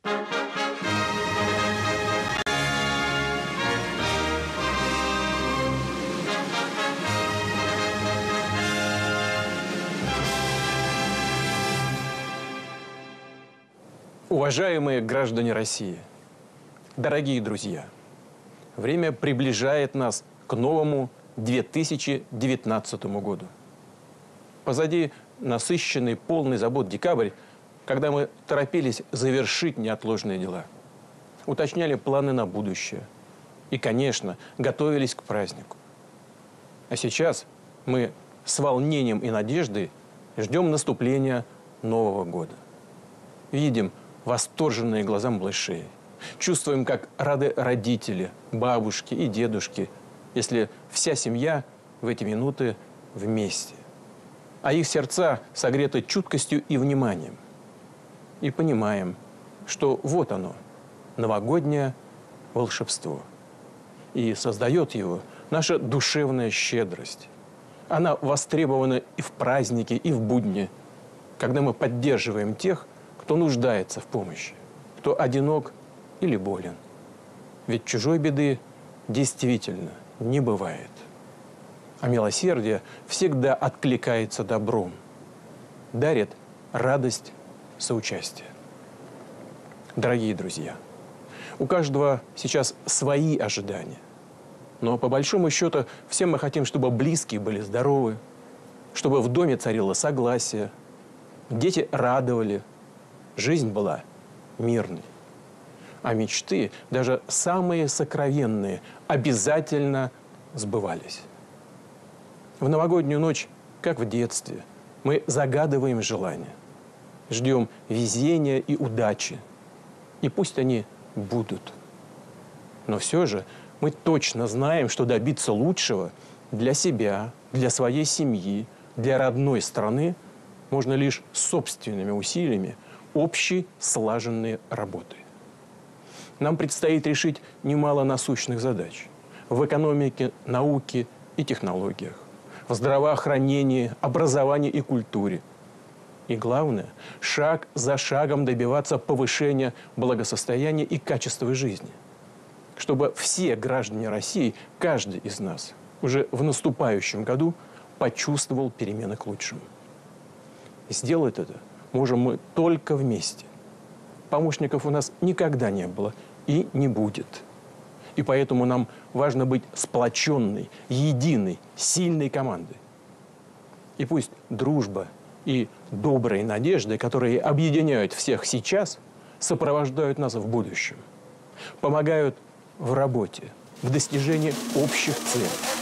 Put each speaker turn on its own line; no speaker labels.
Уважаемые граждане России, дорогие друзья, время приближает нас к новому 2019 году. Позади насыщенный, полный забот декабрь, когда мы торопились завершить неотложные дела, уточняли планы на будущее и, конечно, готовились к празднику. А сейчас мы с волнением и надеждой ждем наступления Нового года. Видим восторженные глаза малышей. Чувствуем, как рады родители, бабушки и дедушки, если вся семья в эти минуты вместе. А их сердца согреты чуткостью и вниманием. И понимаем, что вот оно, новогоднее волшебство. И создает его наша душевная щедрость. Она востребована и в праздники, и в будни, когда мы поддерживаем тех, кто нуждается в помощи, кто одинок или болен. Ведь чужой беды действительно не бывает. А милосердие всегда откликается добром, дарит радость соучастия. Дорогие друзья, у каждого сейчас свои ожидания. Но по большому счету все мы хотим, чтобы близкие были здоровы, чтобы в доме царило согласие, дети радовали, жизнь была мирной. А мечты, даже самые сокровенные, обязательно сбывались. В новогоднюю ночь, как в детстве, мы загадываем желания, ждем везения и удачи. И пусть они будут. Но все же мы точно знаем, что добиться лучшего для себя, для своей семьи, для родной страны можно лишь собственными усилиями, общей слаженной работой. Нам предстоит решить немало насущных задач в экономике, науке и технологиях, в здравоохранении, образовании и культуре. И главное, шаг за шагом добиваться повышения благосостояния и качества жизни, чтобы все граждане России, каждый из нас, уже в наступающем году почувствовал перемены к лучшему. Сделать это можем мы только вместе. Помощников у нас никогда не было и не будет. И поэтому нам важно быть сплоченной, единой, сильной командой. И пусть дружба и добрые надежды, которые объединяют всех сейчас, сопровождают нас в будущем, помогают в работе, в достижении общих целей.